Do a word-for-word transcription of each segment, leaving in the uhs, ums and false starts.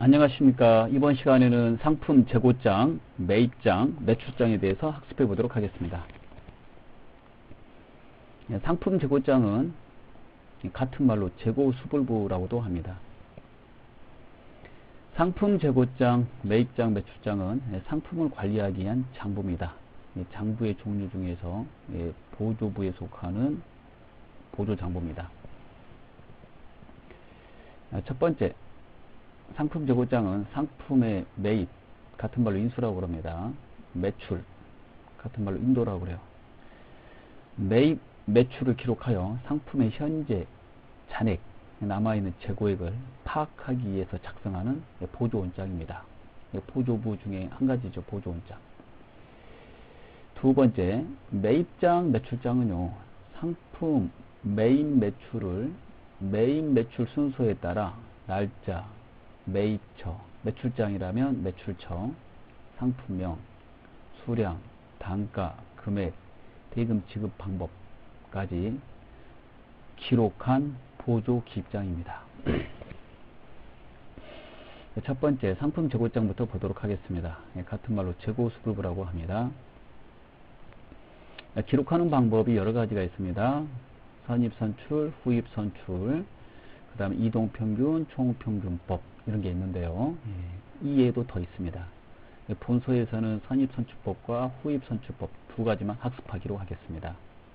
안녕하십니까. 이번 시간에는 상품 재고장, 매입장, 매출장에 대해서 학습해 보도록 하겠습니다. 상품 재고장은 같은 말로 재고수불부라고도 합니다. 상품 재고장, 매입장, 매출장은 상품을 관리하기 위한 장부입니다. 장부의 종류 중에서 보조부에 속하는 보조장부입니다. 첫 번째, 상품 재고장은 상품의 매입, 같은 말로 인수라고 그럽니다. 매출, 같은 말로 인도라고 그래요. 매입, 매출을 기록하여 상품의 현재 잔액, 남아있는 재고액을 파악하기 위해서 작성하는 보조원장입니다. 보조부 중에 한 가지죠. 보조원장. 두 번째, 매입장, 매출장은요, 상품 매입 매출을 매입 매출 순서에 따라 날짜, 매입처, 매출장이라면 매출처, 상품명, 수량, 단가, 금액, 대금 지급 방법까지 기록한 보조 기입장입니다. 첫 번째, 상품 재고장부터 보도록 하겠습니다. 같은 말로 재고수불부라고 합니다. 기록하는 방법이 여러 가지가 있습니다. 선입선출, 후입선출, 그 다음에 이동평균, 총평균법 이런 게 있는데요. 이외에도 더 있습니다. 본서에서는 선입선출법과 후입선출법 두 가지만 학습하기로 하겠습니다.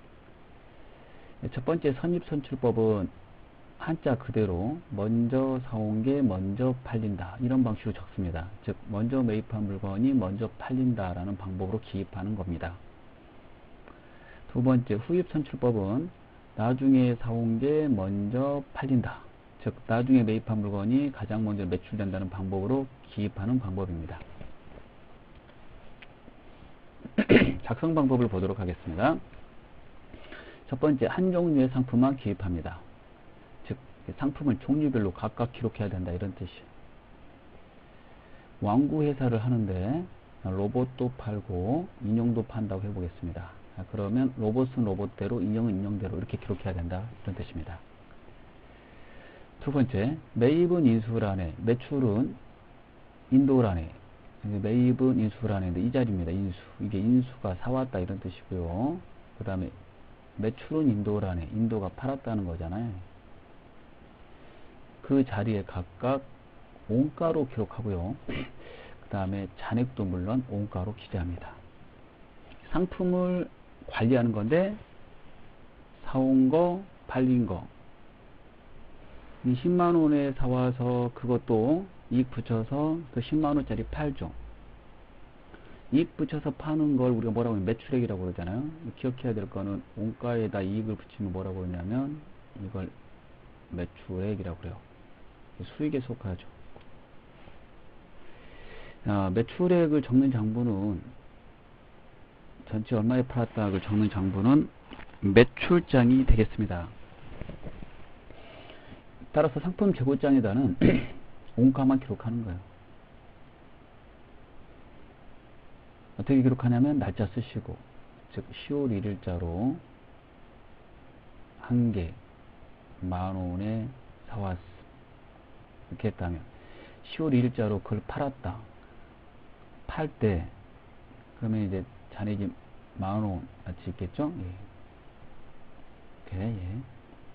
첫 번째, 선입선출법은 한자 그대로 먼저 사온 게 먼저 팔린다, 이런 방식으로 적습니다. 즉 먼저 매입한 물건이 먼저 팔린다라는 방법으로 기입하는 겁니다. 두 번째, 후입선출법은 나중에 사온 게 먼저 팔린다, 즉 나중에 매입한 물건이 가장 먼저 매출된다는 방법으로 기입하는 방법입니다. 작성 방법을 보도록 하겠습니다. 첫 번째, 한 종류의 상품만 기입합니다. 즉 상품을 종류별로 각각 기록해야 된다, 이런 뜻이에요. 완구 회사를 하는데 로봇도 팔고 인형도 판다고 해보겠습니다. 그러면 로봇은 로봇대로, 인형은 인형대로 이렇게 기록해야 된다, 이런 뜻입니다. 두 번째, 매입은 인수란에, 매출은 인도란에, 매입은 인수란에, 이 자리입니다. 인수, 이게 인수가 사왔다, 이런 뜻이고요. 그 다음에 매출은 인도란에, 인도가 팔았다는 거잖아요. 그 자리에 각각 원가로 기록하고요. 그 다음에 잔액도 물론 원가로 기재합니다. 상품을 관리하는 건데 사온 거, 팔린 거, 십만 원에 사와서 그것도 이익 붙여서 그 십만 원짜리 팔죠. 이익 붙여서 파는 걸 우리가 뭐라고 하면 매출액이라고 그러잖아요. 기억해야 될 거는 원가에다 이익을 붙이면 뭐라고 그러냐면 이걸 매출액이라고 그래요. 수익에 속하죠. 자, 매출액을 적는 장부는, 전체 얼마에 팔았다를 적는 장부는 매출장이 되겠습니다. 따라서 상품 재고장에다는 원가만 기록하는 거예요. 어떻게 기록하냐면 날짜 쓰시고, 즉 시월 일일자로 한 개 만 원에 사왔어, 이렇게 했다면 시월 일일자로 그걸 팔았다, 팔 때 그러면 이제 잔액이 만 원 같이 있겠죠? 예. 이렇게, 예.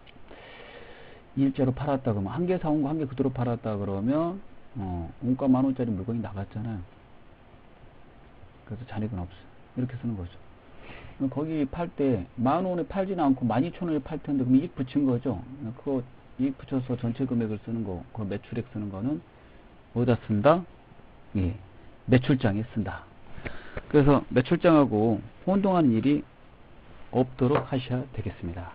일자로 팔았다 그러면 한 개 사온 거 한 개 그대로 팔았다 그러면 어, 원가 만 원짜리 물건이 나갔잖아요. 그래서 잔액은 없어, 이렇게 쓰는 거죠. 거기 팔 때 만 원에 팔지는 않고 만 이천 원에 팔 텐데 그럼 이익 붙인 거죠. 그거 이익 붙여서 전체 금액을 쓰는 거, 그 매출액 쓰는 거는 어디다 쓴다? 예, 매출장에 쓴다. 그래서 매출장하고 혼동하는 일이 없도록 하셔야 되겠습니다.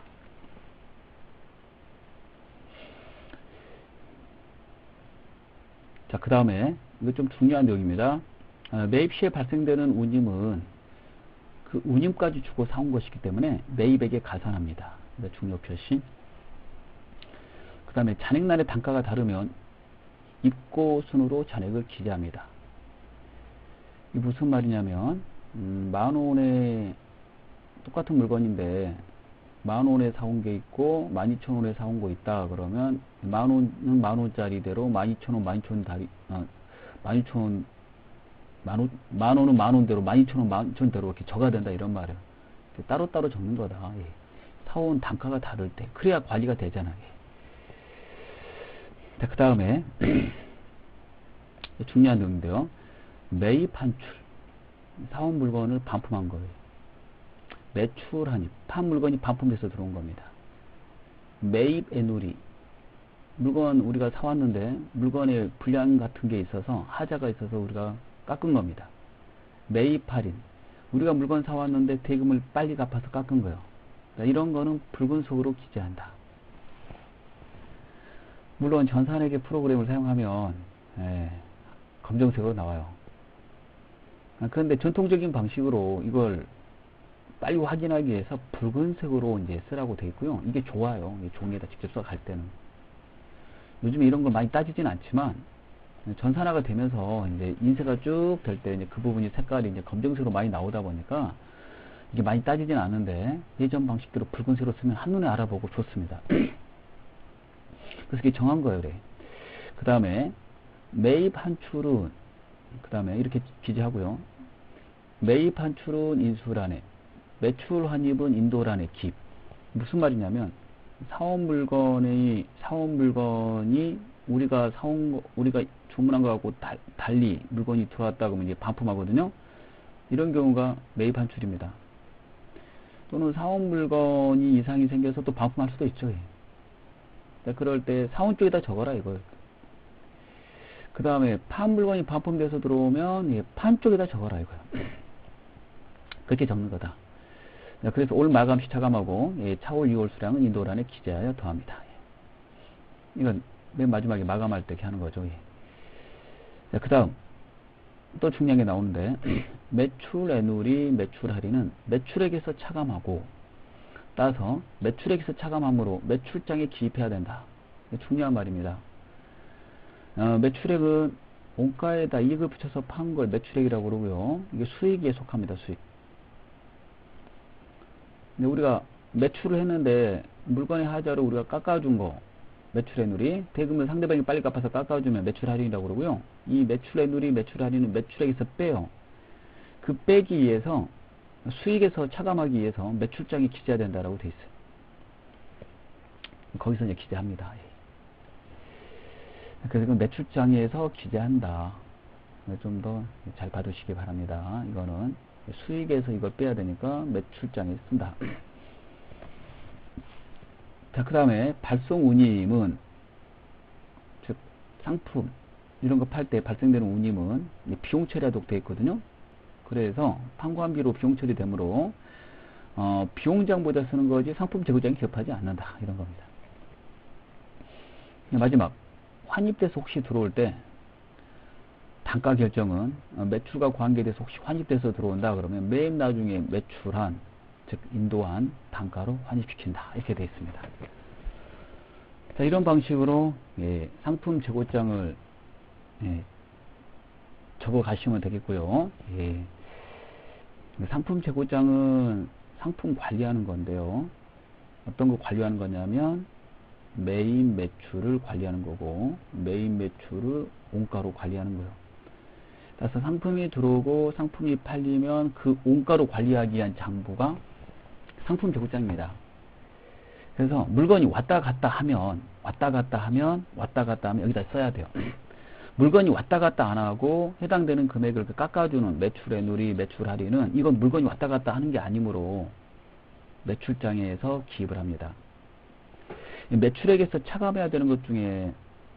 자, 그 다음에 이거 좀 중요한 내용입니다. 아, 매입 시에 발생되는 운임은 그 운임까지 주고 사온 것이기 때문에 매입액에 가산합니다. 중요 표시. 그 다음에 잔액란의 단가가 다르면 입고 순으로 잔액을 기재합니다. 이 무슨 말이냐면 음, 만 원에 똑같은 물건인데 만 원에 사온 게 있고 만 이천 원에 사온 거 있다 그러면 만 원은 만 원짜리대로 만 이천 원 만 이천 원 다리 어, 만 이천 원 만 원, 만 원은 만 원대로 만 이천 원 만 이천 원대로 이렇게 적어야 된다 이런 말이에요. 따로따로 적는 거다. 예. 사온 단가가 다를 때 그래야 관리가 되잖아요. 자, 그 다음에 중요한 내용인데요. 매입 환출, 사온 물건을 반품한 거예요. 매출하니, 판 물건이 반품돼서 들어온 겁니다. 매입 애누리, 물건 우리가 사왔는데 물건에 불량 같은 게 있어서 하자가 있어서 우리가 깎은 겁니다. 매입 할인, 우리가 물건 사왔는데 대금을 빨리 갚아서 깎은 거예요. 그러니까 이런 거는 붉은색으로 기재한다. 물론 전산회계 프로그램을 사용하면 예, 검정색으로 나와요. 그런데 전통적인 방식으로 이걸 빨리 확인하기 위해서 붉은색으로 이제 쓰라고 되어 있고요. 이게 좋아요. 종이에다 직접 써갈 때는. 요즘에 이런 걸 많이 따지진 않지만 전산화가 되면서 이제 인쇄가 쭉 될 때 이제 그 부분이 색깔이 이제 검정색으로 많이 나오다 보니까 이게 많이 따지진 않은데 예전 방식대로 붉은색으로 쓰면 한눈에 알아보고 좋습니다. 그래서 이게 정한 거예요, 그래. 그 다음에 매입 환출은 그 다음에 이렇게 기재하고요. 매입 환출은 인수란에, 매출 환입은 인도란에 기입. 무슨 말이냐면 사온 물건의 사온 물건이 우리가 사온 거, 우리가 주문한 거하고 다, 달리 물건이 들어왔다 그러면 이제 반품하거든요. 이런 경우가 매입 환출입니다. 또는 사온 물건이 이상이 생겨서 또 반품할 수도 있죠. 그럴 때 사온 쪽에다 적어라 이걸. 그 다음에 판 물건이 반품돼서 들어오면 예, 판 쪽에다 적어라 이거야. 그렇게 적는 거다. 그래서 올 마감시 차감하고 예, 차올 이월 수량은 인도란에 기재하여 더합니다. 예. 이건 맨 마지막에 마감할 때 이렇게 하는 거죠. 예. 그 다음 또 중요한 게 나오는데 매출 애누리 매출 할인은 매출액에서 차감하고 따라서 매출액에서 차감함으로 매출장에 기입해야 된다. 중요한 말입니다. 어, 매출액은 원가에다 이익을 붙여서 판 걸 매출액이라고 그러고요. 이게 수익에 속합니다. 수익. 근데 우리가 매출을 했는데 물건의 하자로 우리가 깎아준 거 매출의 누리, 대금을 상대방이 빨리 갚아서 깎아주면 매출 할인이라고 그러고요. 이 매출의 누리, 매출 할인은 매출액에서 빼요. 그 빼기 위해서 수익에서 차감하기 위해서 매출장에 기재해야 된다라고 돼 있어요. 거기서 이제 기재합니다. 그래서 매출장에서 기재한다. 좀 더 잘 봐두시기 바랍니다. 이거는 수익에서 이걸 빼야 되니까 매출장에 쓴다. 자, 그 다음에 발송 운임은 즉 상품 이런 거 팔 때 발생되는 운임은 비용 처리하도록 되어 있거든요. 그래서 판관비로 비용 처리되므로 어, 비용장보다 쓰는 거지 상품 재고장이 기업하지 않는다. 이런 겁니다. 마지막 환입돼서 혹시 들어올 때 단가 결정은 어, 매출과 관계돼서 혹시 환입돼서 들어온다 그러면 매입 나중에 매출한 즉 인도한 단가로 환입시킨다. 이렇게 되어 있습니다. 자, 이런 방식으로 예, 상품 재고장을 예, 적어 가시면 되겠고요. 예. 상품 재고장은 상품 관리하는 건데요. 어떤 거 관리하는 거냐면 매입 매출을 관리하는 거고 매입 매출을 원가로 관리하는 거예요. 따라서 상품이 들어오고 상품이 팔리면 그 원가로 관리하기 위한 장부가 상품 재고장입니다. 그래서 물건이 왔다 갔다 하면 왔다 갔다 하면 왔다 갔다 하면 여기다 써야 돼요. 물건이 왔다 갔다 안 하고 해당되는 금액을 깎아주는 매출의 누리, 매출 할인은 이건 물건이 왔다 갔다 하는 게 아니므로 매출장에서 기입을 합니다. 매출액에서 차감해야 되는 것 중에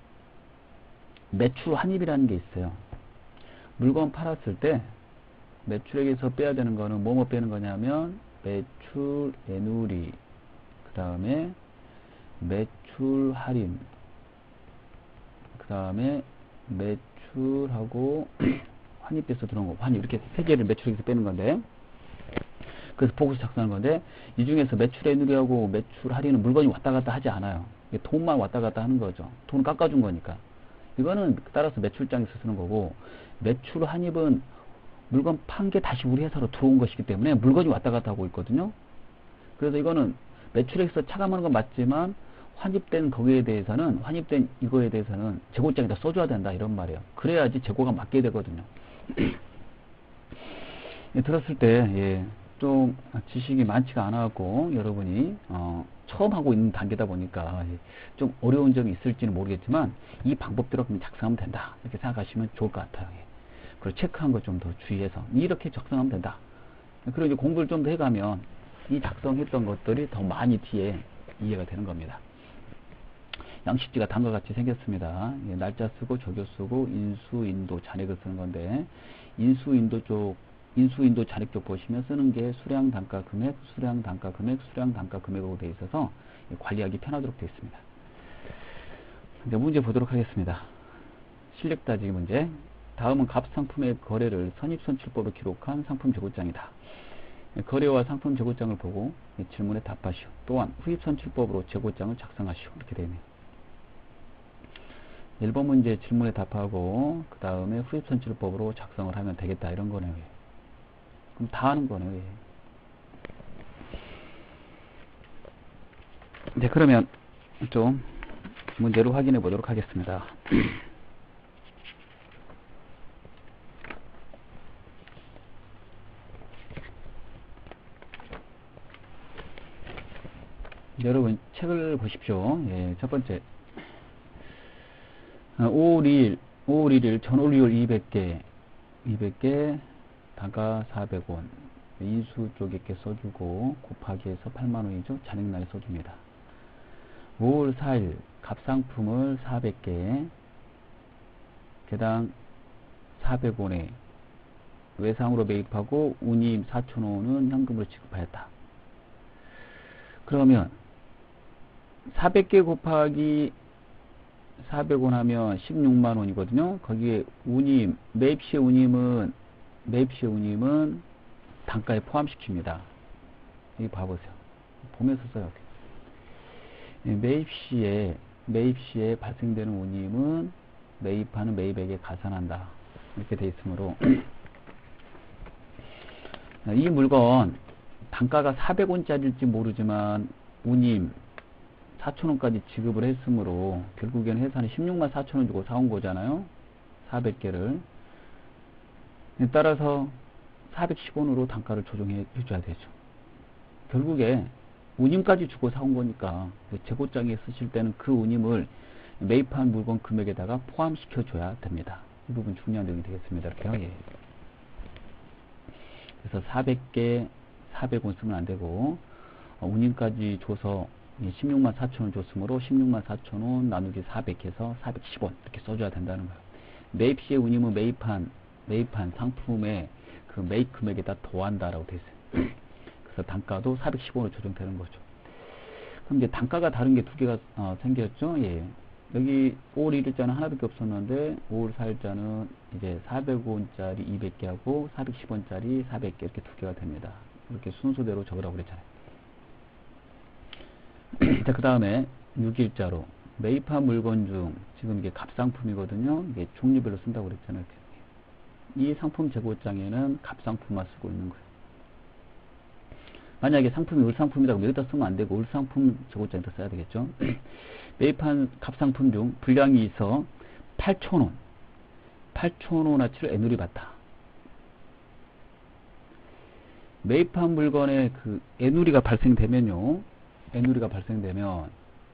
매출 환입이라는 게 있어요. 물건 팔았을 때 매출액에서 빼야 되는 거는 뭐뭐 빼는 거냐면 매출 애누리, 그 다음에 매출 할인, 그 다음에 매출하고 환입돼서 들어온 거, 환입 이렇게 세 개를 매출액에서 빼는 건데, 그래서 보고서 작성하는 건데 이 중에서 매출 애누리하고 매출 할인은 물건이 왔다 갔다 하지 않아요. 돈만 왔다 갔다 하는 거죠. 돈 깎아준 거니까. 이거는 따라서 매출장에서 쓰는 거고, 매출 환입은 물건 판 게 다시 우리 회사로 들어온 것이기 때문에 물건이 왔다 갔다 하고 있거든요. 그래서 이거는 매출액에서 차감하는 건 맞지만 환입된 거기에 대해서는 환입된 이거에 대해서는 재고장에다 써줘야 된다 이런 말이에요. 그래야지 재고가 맞게 되거든요. 예, 들었을 때 예, 좀 지식이 많지가 않아갖고 여러분이 어, 처음 하고 있는 단계다 보니까 예, 좀 어려운 점이 있을지는 모르겠지만 이 방법대로 그냥 작성하면 된다 이렇게 생각하시면 좋을 것 같아요. 예. 그리고 체크한 거 좀 더 주의해서 이렇게 작성하면 된다. 그리고 이제 공부를 좀 더 해가면 이 작성했던 것들이 더 많이 뒤에 이해가 되는 겁니다. 양식지가 다음과 같이 생겼습니다. 예, 날짜 쓰고 조교 쓰고 인수 인도 잔액을 쓰는 건데 인수 인도 쪽 인수 인도 잔액 쪽 보시면 쓰는 게 수량 단가 금액, 수량 단가 금액, 수량 단가 금액으로 되어 있어서 관리하기 편하도록 되어 있습니다. 이제 문제 보도록 하겠습니다. 실력 따지기 문제. 다음은 갑상품의 거래를 선입선출법으로 기록한 상품 재고장이다. 거래와 상품 재고장을 보고 질문에 답하시오. 또한 후입선출법으로 재고장을 작성하시오. 이렇게 되어 있네요. 일 번 문제 질문에 답하고 그 다음에 후입선출법으로 작성을 하면 되겠다 이런 거네요. 그럼 다 하는 거네요. 예. 이제 그러면 좀 문제로 확인해 보도록 하겠습니다. 여러분 책을 보십시오. 예, 첫 번째 오월 이일 오월 일일 전올리올 이백 개 이백 개 단가 사백 원 인수 쪽에 게 써주고 곱하기 해서 팔만 원이죠. 잔액날에 써줍니다. 오월 사일 갑상품을 사백 개 개당 사백 원에 외상으로 매입하고 운임 사천 원은 현금으로 지급하였다. 그러면 사백 개 곱하기 사백 원 하면 십육만 원이거든요. 거기에 운임, 매입시의 운임은, 매입시의 운임은 단가에 포함시킵니다. 여기 봐보세요. 보면서 써요. 매입시에, 매입시에 발생되는 운임은 매입하는 매입액에 가산한다. 이렇게 되어 있으므로, 이 물건, 단가가 사백 원짜리일지 모르지만, 운임, 사천 원까지 지급을 했으므로 결국에는 회사는 십육만 사천 원 주고 사온 거잖아요. 사백 개를. 따라서 사백십 원으로 단가를 조정해 줘야 되죠. 결국에 운임까지 주고 사온 거니까 재고장에 쓰실 때는 그 운임을 매입한 물건 금액에다가 포함시켜 줘야 됩니다. 이 부분 중요한 내용이 되겠습니다. 이렇게요. 예. 그래서 사백 개 사백 원 쓰면 안 되고 운임까지 줘서 십육만 사천 원 줬으므로 십육만 사천 원 나누기 사백 해서 사백십 원 이렇게 써줘야 된다는 거예요. 매입시의 운임은 매입한 매입한 상품의 그 매입 금액에다 더한다라고 되어 있어요. 그래서 단가도 사백십 원으로 조정되는 거죠. 그럼 이제 단가가 다른 게 두 개가 어, 생겼죠. 예. 여기 오월 일일자는 하나밖에 없었는데 오월 사일자는 이제 사백 원짜리 이백 개 하고 사백십 원짜리 사백 개 이렇게 두 개가 됩니다. 이렇게 순서대로 적으라고 그랬잖아요. 자, 그 다음에 육 일자로 매입한 물건 중 지금 이게 갑상품이거든요. 이게 종류별로 쓴다고 그랬잖아요. 이 상품 재고장에는 갑상품만 쓰고 있는 거예요. 만약에 상품이 을상품이라고 여기다 쓰면 안 되고 을상품 재고장에다 써야 되겠죠. 매입한 갑상품 중 분량이 있어 팔천 원 팔천 원어치를 애누리 받다. 매입한 물건에 그 애누리가 발생되면요. 애누리가 발생되면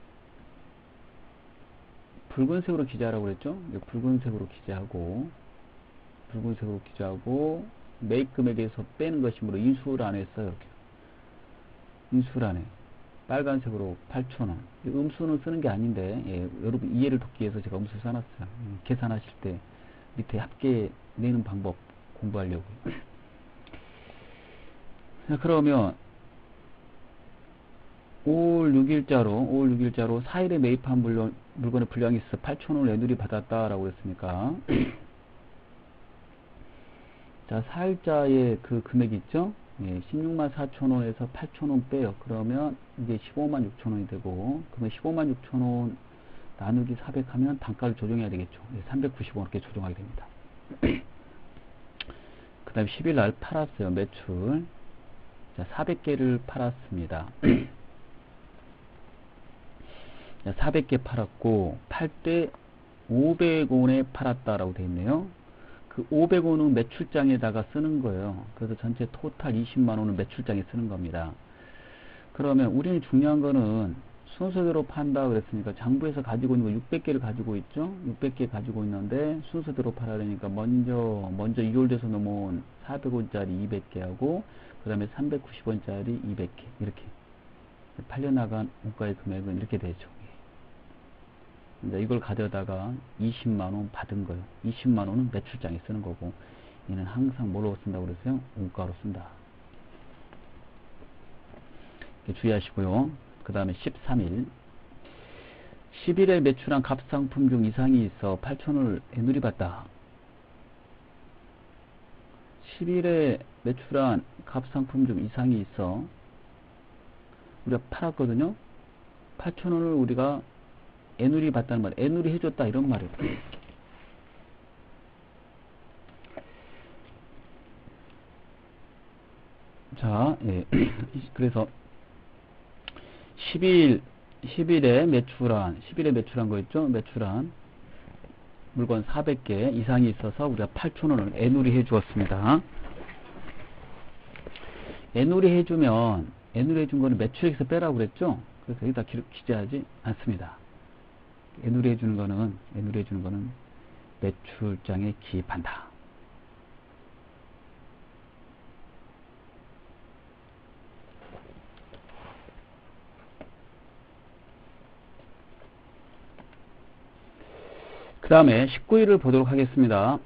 붉은색으로 기재하라고 그랬죠. 붉은색으로 기재하고 붉은색으로 기재하고 매입 금액에서 빼는 것이므로 인수란에 써요. 이렇게 인수란에 빨간색으로 팔천 원. 음수는 쓰는 게 아닌데 예, 여러분 이해를 돕기 위해서 제가 음수 써놨어요. 음, 계산하실 때 밑에 합계 내는 방법 공부하려고. 자, 그러면 오월 육 일자로 오월 육 일자로 사 일에 매입한 물건, 물건의 분량이 있어 팔천 원을 애누리 받았다라고 했으니까 자, 사 일자의 그 금액이 있죠? 예, 십육만 사천 원에서 팔천 원 빼요. 그러면 이게 십오만 육천 원이 되고 그러면 십오만 육천 원 나누기 사백 하면 단가를 조정해야 되겠죠. 예, 삼백구십 원 이렇게 조정하게 됩니다. 그 다음에 십 일 날 팔았어요. 매출. 자, 사백 개를 팔았습니다. 사백 개 팔았고 팔 때 오백 원에 팔았다라고 되어 있네요. 그 오백 원은 매출장에다가 쓰는 거예요. 그래서 전체 토탈 이십만 원은 매출장에 쓰는 겁니다. 그러면 우리는 중요한 거는 순서대로 판다 그랬으니까 장부에서 가지고 있는 거 육백 개를 가지고 있죠. 육백 개 가지고 있는데 순서대로 팔아야 되니까 먼저 먼저 이월돼서 넘어온 사백 원짜리 이백 개 하고 그 다음에 삼백구십 원짜리 이백 개 이렇게 팔려나간 원가의 금액은 이렇게 되죠. 이제 이걸 가져다가 이십만 원 받은 거예요. 이십만 원은 매출장에 쓰는 거고 얘는 항상 뭐로 쓴다고 그랬어요? 원가로 쓴다. 주의하시고요. 그 다음에 십삼 일 십 일에 매출한 갑상품 중 이상이 있어 팔천 원을 애누리 받다. 십 일에 매출한 갑상품 중 이상이 있어 우리가 팔았거든요. 팔천 원을 우리가 애누리 받다는 말, 애누리 해줬다 이런 말이에요. 자, 예. 그래서 십 일, 십 일에 매출한, 십 일에 매출한 거 있죠? 매출한 물건 사백 개 이상이 있어서 우리가 팔천 원을 애누리 해 주었습니다. 애누리 해주면, 애누리 해준 거는 매출액에서 빼라고 그랬죠? 그래서 여기다 기록, 기재하지 않습니다. 애누리 해주는 거는, 애누리 해주는 거는 매출장에 기입한다. 그 다음에 십구 일을 보도록 하겠습니다.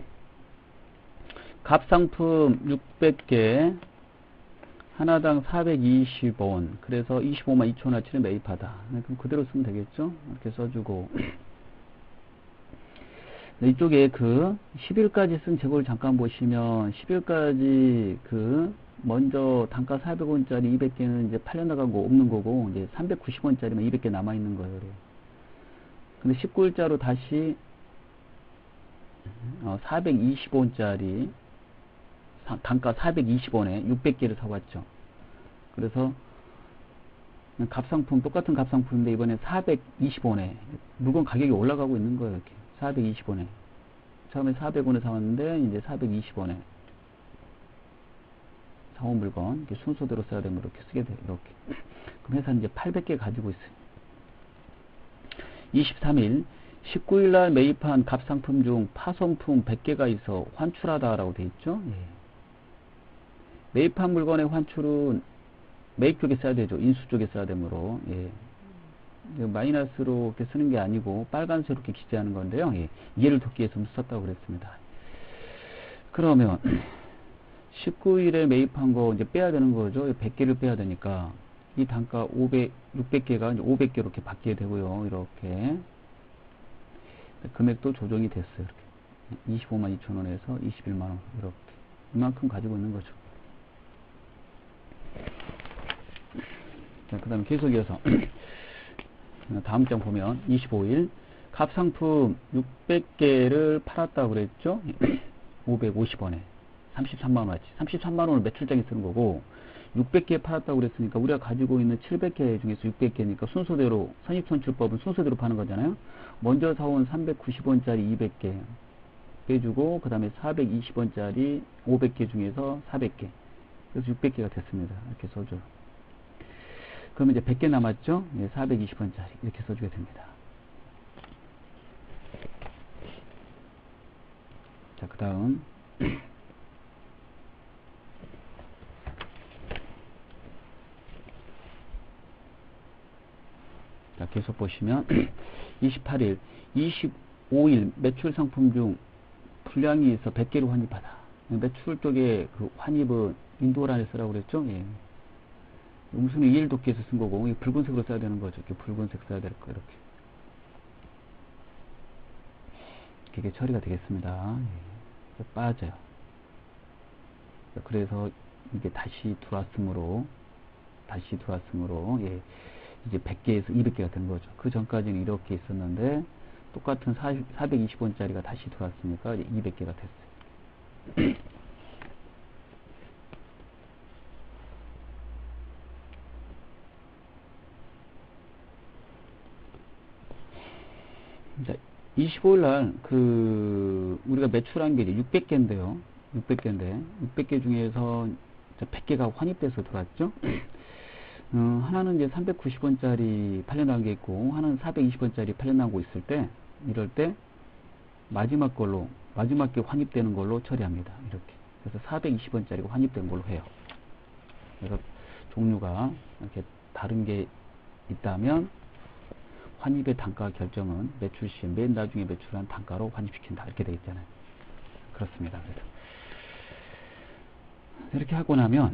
갑상품 육백 개 하나당 사백이십 원 그래서 이십오만 이천 원어치를 매입하다. 네, 그럼 그대로 쓰면 되겠죠? 이렇게 써주고 네, 이쪽에 그 십 일까지 쓴 재고를 잠깐 보시면 십 일까지 그 먼저 단가 사백 원짜리 이백 개는 이제 팔려나간 거 없는 거고 이제 삼백구십 원짜리만 이백 개 남아있는 거예요. 그래요. 근데 십구 일자로 다시 어, 사백이십 원짜리 단가 사백이십 원에 육백 개를 사왔죠. 그래서 값상품 똑같은 값상품인데 이번에 사백이십 원에 물건 가격이 올라가고 있는 거예요. 이렇게 사백이십 원에 처음에 사백 원에 사왔는데 이제 사백이십 원에 사온 물건 이렇게 순서대로 써야 되면 이렇게 쓰게 돼요. 이렇게. 그럼 회사는 이제 팔백 개 가지고 있어요. 이십삼 일 십구 일날 매입한 갑상품 중 파손품 백 개가 있어 환출하다라고 되어 있죠. 예. 매입한 물건의 환출은 매입 쪽에 써야 되죠. 인수 쪽에 써야 되므로. 예. 마이너스로 이렇게 쓰는 게 아니고 빨간색으로 이렇게 기재하는 건데요. 예. 이해를 돕기 위해서 썼다고 그랬습니다. 그러면 십구 일에 매입한 거 이제 빼야 되는 거죠. 백 개를 빼야 되니까 이 단가 오백, 육백 개가 이제 오백 개 이렇게 받게 되고요. 이렇게 금액도 조정이 됐어요. 이렇게 이십오만 이천 원에서 이십일만 원 이렇게 이만큼 가지고 있는 거죠. 자, 그 다음에 계속 이어서 다음 장 보면 이십오 일 갑상품 육백 개를 팔았다고 그랬죠. 오백오십 원에 삼십삼만 원어치 삼십삼만 원을 매출장에 쓰는 거고 육백 개 팔았다고 그랬으니까 우리가 가지고 있는 칠백 개 중에서 육백 개니까 순서대로 선입선출법은 순서대로 파는 거잖아요. 먼저 사온 삼백구십 원짜리 이백 개 빼주고 그 다음에 사백이십 원짜리 오백 개 중에서 사백 개 그래서 육백 개가 됐습니다. 이렇게 써줘요. 그러면 이제 백 개 남았죠? 예, 사백이십 원짜리 이렇게 써주게 됩니다. 자, 그 다음 자, 계속 보시면 이십팔 일 이십오 일 매출 상품 중 불량이 있어 백 개를 환입하다. 매출 쪽에 그 환입은 인도란에 쓰라고 그랬죠? 예. 음수는 이 일 돕기에서 쓴 거고, 이 붉은색으로 써야 되는 거죠. 이렇게 붉은색 써야 될 거, 이렇게. 이게 처리가 되겠습니다. 예. 빠져요. 그래서 이게 다시 들어왔으므로, 다시 들어왔으므로, 예. 이제 백 개에서 이백 개가 된 거죠. 그 전까지는 이렇게 있었는데, 똑같은 사백이십 원짜리가 다시 들어왔으니까 이제 이백 개가 됐어요. 자, 이십오일 날, 그, 우리가 매출한 게 이제 육백 개인데요. 육백 개인데, 육백 개 중에서 백 개가 환입돼서 들어왔죠? 어, 하나는 이제 삼백구십 원짜리 팔려나간 게 있고, 하나는 사백이십 원짜리 팔려나가고 있을 때, 이럴 때, 마지막 걸로, 마지막 게 환입되는 걸로 처리합니다. 이렇게. 그래서 사백이십 원짜리가 환입된 걸로 해요. 그래서 종류가 이렇게 다른 게 있다면, 환입의 단가 결정은 매출 시 맨 나중에 매출한 단가로 환입시킨다. 이렇게 되어 있잖아요. 그렇습니다. 그래서 이렇게 하고 나면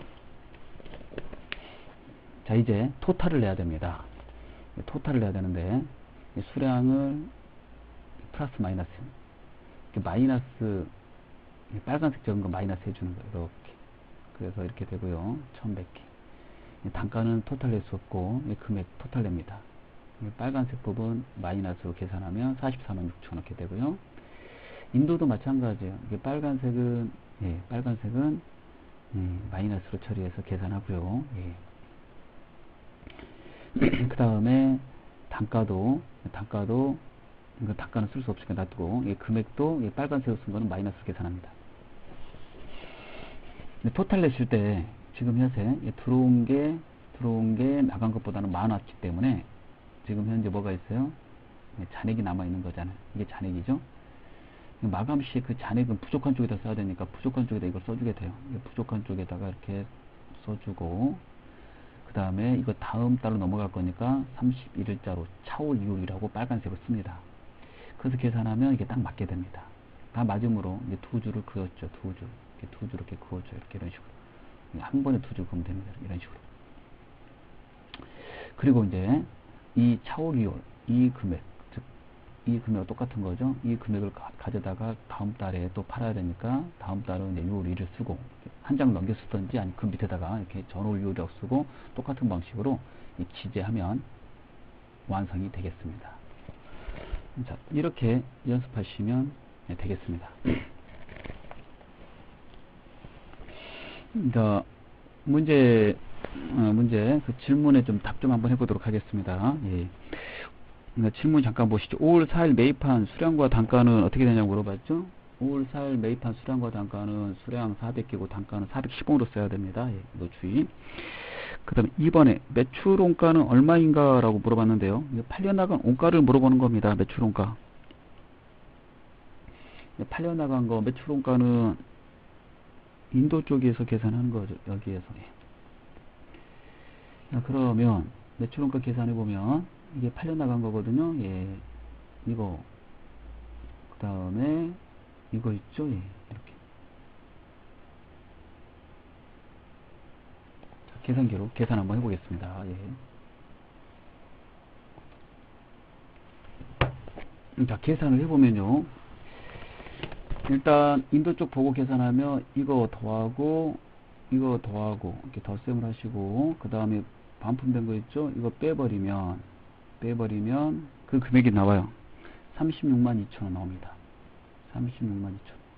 자, 이제 토탈을 내야 됩니다. 토탈을 내야 되는데 수량을 플러스 마이너스 마이너스 빨간색 적은 거 마이너스 해주는 거예요. 이렇게. 그래서 이렇게 되고요. 천백 개. 단가는 토탈 낼 수 없고 금액 토탈 냅니다. 빨간색 부분 마이너스로 계산하면 사십사만 육천 원 이렇게 되고요. 인도도 마찬가지예요. 이게 빨간색은 예, 빨간색은 예, 마이너스로 처리해서 계산하고요. 예. 그 다음에 단가도 단가도 이거 단가는 쓸 수 없으니까 놔두고 예, 금액도 예, 빨간색으로 쓴 거는 마이너스로 계산합니다. 토탈 냈을 때 지금 현재 예, 들어온 게 들어온 게 나간 것보다는 많았기 때문에 지금 현재 뭐가 있어요? 잔액이 남아있는 거잖아요. 이게 잔액이죠? 마감 시에 그 잔액은 부족한 쪽에다 써야 되니까 부족한 쪽에다 이걸 써주게 돼요. 부족한 쪽에다가 이렇게 써주고, 그 다음에 이거 다음 달로 넘어갈 거니까 삼십일 일자로 차올 이율이라고 빨간색을 씁니다. 그래서 계산하면 이게 딱 맞게 됩니다. 다 맞음으로 이제 두 줄을 그었죠. 두 줄. 이렇게 두 줄 이렇게 그어줘. 이렇게 이런 식으로. 한 번에 두 줄 그으면 됩니다. 이런 식으로. 그리고 이제 이 차올이율, 이 금액, 즉, 이 금액과 똑같은 거죠. 이 금액을 가, 가져다가 다음 달에 또 팔아야 되니까 다음 달은 이제 유월 일을 쓰고 한 장 넘겨 쓰든지 아니 그 밑에다가 이렇게 전월 유월이라고 쓰고 똑같은 방식으로 이 기재하면 완성이 되겠습니다. 자, 이렇게 연습하시면 네, 되겠습니다. 자, 문제 어, 문제 그 질문에 좀 답 좀 한번 해보도록 하겠습니다. 예. 그러니까 질문 잠깐 보시죠. 오월 사일 매입한 수량과 단가는 어떻게 되냐고 물어봤죠. 오월 사일 매입한 수량과 단가는 수량 사백 개고 단가는 사백십 원으로 써야 됩니다. 예, 이거 주의. 그 다음에 이번에 매출 원가는 얼마인가 라고 물어봤는데요. 팔려나간 원가를 물어보는 겁니다. 매출 원가. 팔려나간 거 매출 원가는 인도 쪽에서 계산하는 거죠. 여기에서. 예. 자, 그러면 매출원가 계산해 보면 이게 팔려나간 거거든요. 예, 이거 그 다음에 이거 있죠. 예, 이렇게 자, 계산기로 계산 한번 해보겠습니다. 예. 자, 계산을 해보면요. 일단 인도 쪽 보고 계산하면 이거 더하고 이거 더하고 이렇게 덧셈을 하시고 그 다음에 반품된 거 있죠? 이거 빼버리면 빼버리면 그 금액이 나와요. 삼십육만 이천 원 나옵니다. 삼십육만 이천 원.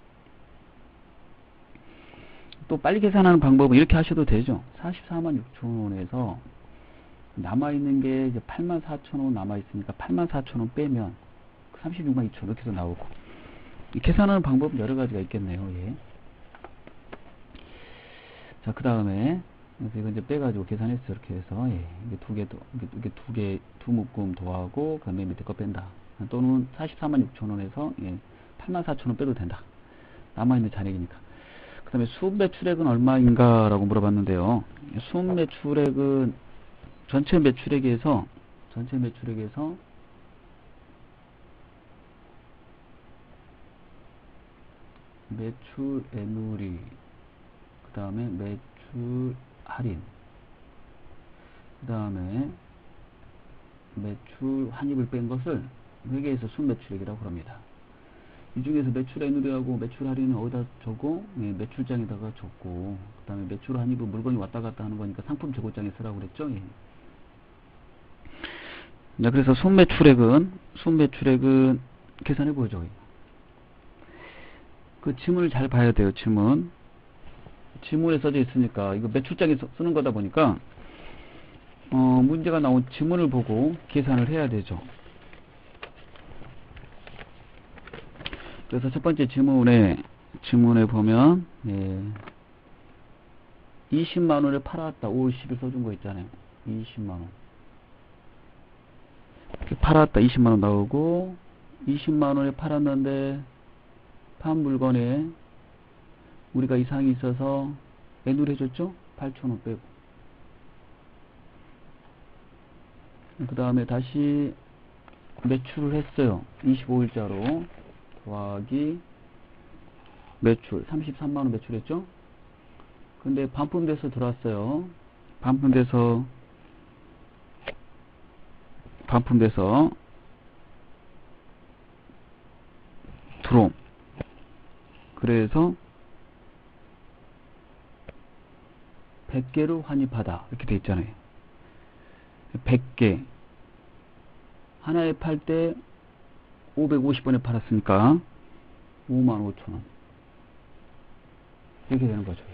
또 빨리 계산하는 방법은 이렇게 하셔도 되죠. 사십사만 육천 원에서 남아있는 게 이제 팔만 사천 원 남아있으니까 팔만 사천 원 빼면 삼십육만 이천 원 이렇게 해서 나오고, 계산하는 방법은 여러 가지가 있겠네요. 예. 자, 그 다음에 그래서 이거 이제 빼가지고 계산했어요. 이렇게 해서 예, 이게 두 개 더, 이게 두 개, 두 묶음 더하고 그 다음에 밑에 거 뺀다. 또는 사십사만 육천 원에서 예, 팔만 사천 원 빼도 된다. 남아있는 잔액이니까. 그 다음에 수업 매출액은 얼마인가 라고 물어봤는데요. 수업 매출액은 전체 매출액에서 전체 매출액에서 매출 애누리, 그 다음에 매출 할인, 그 다음에 매출 환입을 뺀 것을 회계에서 순매출액이라고 합니다. 이 중에서 매출 애누리하고 매출 할인은 어디다 적고, 예, 매출장에다가 적고, 그 다음에 매출 환입은 물건이 왔다 갔다 하는 거니까 상품 재고장에 쓰라고 그랬죠. 예. 자, 그래서 순매출액은 순매출액은 계산해 보죠. 그 지문을 잘 봐야 돼요. 지문. 지문에 써져 있으니까 이거 매출장에 쓰는 거다 보니까 어, 문제가 나온 지문을 보고 계산을 해야 되죠. 그래서 첫 번째 지문에, 지문에 보면, 예, 이십만 원에 팔아왔다. 오월 십일 써준 거 있잖아요. 이십만 원. 팔았다. 이십만 원 나오고, 이십만 원에 팔았는데, 판 물건에 우리가 이상이 있어서 매도를 해줬죠? 팔천 원 빼고. 그 다음에 다시 매출을 했어요. 이십오 일자로. 더하기 매출. 삼십삼만 원 매출했죠? 근데 반품돼서 들어왔어요. 반품돼서, 반품돼서 들어옴. 그래서 백 개를 환입하다. 이렇게 돼 있잖아요. 백 개. 하나에 팔 때 오백오십 원에 팔았으니까 오만 오천 원. 이렇게 되는 거죠.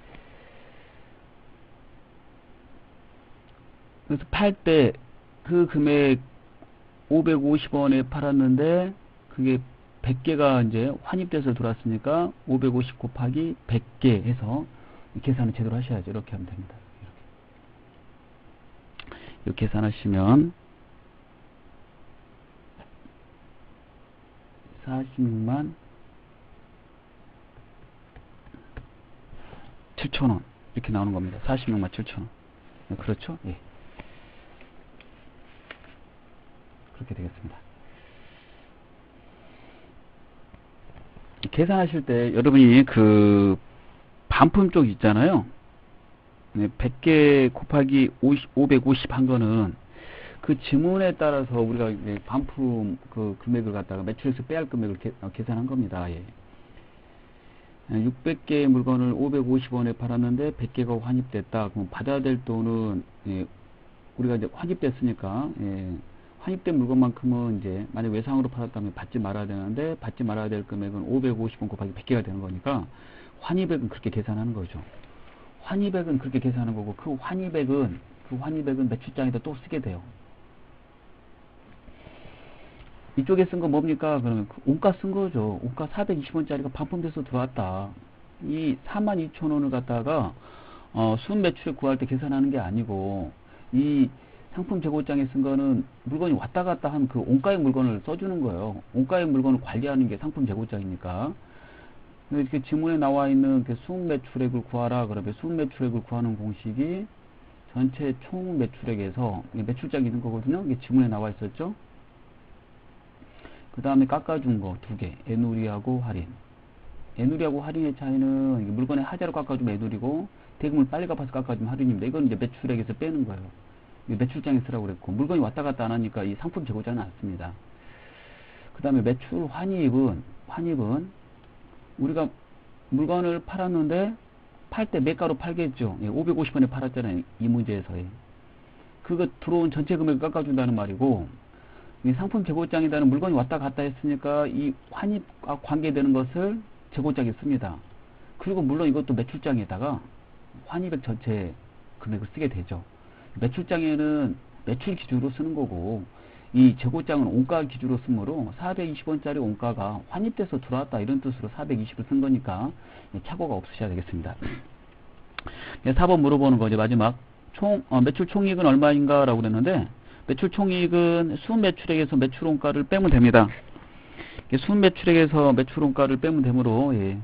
그래서 팔 때 그 금액 오백오십 원에 팔았는데 그게 백 개가 이제 환입돼서 들어왔으니까 오백오십 곱하기 백 개 해서 계산을 제대로 하셔야죠. 이렇게 하면 됩니다. 이렇게, 이렇게 계산하시면 사십육만 칠천 원 이렇게 나오는 겁니다. 사십육만 칠천 원. 네, 그렇죠? 예. 그렇게 되겠습니다. 계산하실 때 여러분이 그 반품 쪽 있잖아요. 네, 백 개 곱하기 오백오십 한 거는 그 지문에 따라서 우리가 반품 그 금액을 갖다가 매출에서 빼야 할 금액을 게, 어, 계산한 겁니다. 예. 육백 개의 물건을 오백오십 원에 팔았는데 백 개가 환입됐다. 그럼 받아야 될 돈은 예, 우리가 이제 환입됐으니까 예, 환입된 물건만큼은 이제 만약 외상으로 팔았다면 받지 말아야 되는데 받지 말아야 될 금액은 오백오십 원 곱하기 백 개가 되는 거니까 환입액은 그렇게 계산하는 거죠. 환입액은 그렇게 계산하는 거고 그 환입액은 그 환입액은 매출장에다 또 쓰게 돼요. 이쪽에 쓴 거 뭡니까? 그러면 그 온가 쓴 거죠. 온가 사백이십 원짜리가 반품돼서 들어왔다. 이 사만 이천 원을 갖다가 어, 순 매출액 구할 때 계산하는 게 아니고 이 상품 재고장에 쓴 거는 물건이 왔다 갔다 한 그 온가의 물건을 써주는 거예요. 온가의 물건을 관리하는 게 상품 재고장이니까. 이렇게 지문에 나와 있는 그 순 매출액을 구하라. 그러면 순 매출액을 구하는 공식이 전체 총 매출액에서 매출장이 있는 거거든요. 이게 지문에 나와 있었죠. 그 다음에 깎아준 거 두 개. 애누리하고 할인. 애누리하고 할인의 차이는 물건의 하자로 깎아주면 애누리고 대금을 빨리 갚아서 깎아주면 할인입니다. 이건 이제 매출액에서 빼는 거예요. 매출장에 쓰라고 그랬고 물건이 왔다 갔다 안 하니까 이 상품 재고자는 안 씁니다. 그 다음에 매출 환입은 환입은 우리가 물건을 팔았는데 팔 때 매가로 팔겠죠. 예, 오백오십 원에 팔았잖아요. 이 문제에서. 그거 들어온 전체 금액을 깎아준다는 말이고 이 상품 재고장에다는 물건이 왔다 갔다 했으니까 이 환입과 관계되는 것을 재고장에 씁니다. 그리고 물론 이것도 매출장에다가 환입액 전체 금액을 쓰게 되죠. 매출장에는 매출 기준으로 쓰는 거고 이 재고장은 온가 기준으로 쓰므로 사백이십 원짜리 온가가 환입돼서 들어왔다 이런 뜻으로 사백이십을 쓴 거니까 착오가 없으셔야 되겠습니다. 사 번 물어보는 거 이제 마지막 총 어, 매출 총이익은 얼마인가 라고 그랬는데 매출 총이익은 순 매출액에서 매출 원가를 빼면 됩니다. 순 매출액에서 매출 원가를 빼면 되므로 예.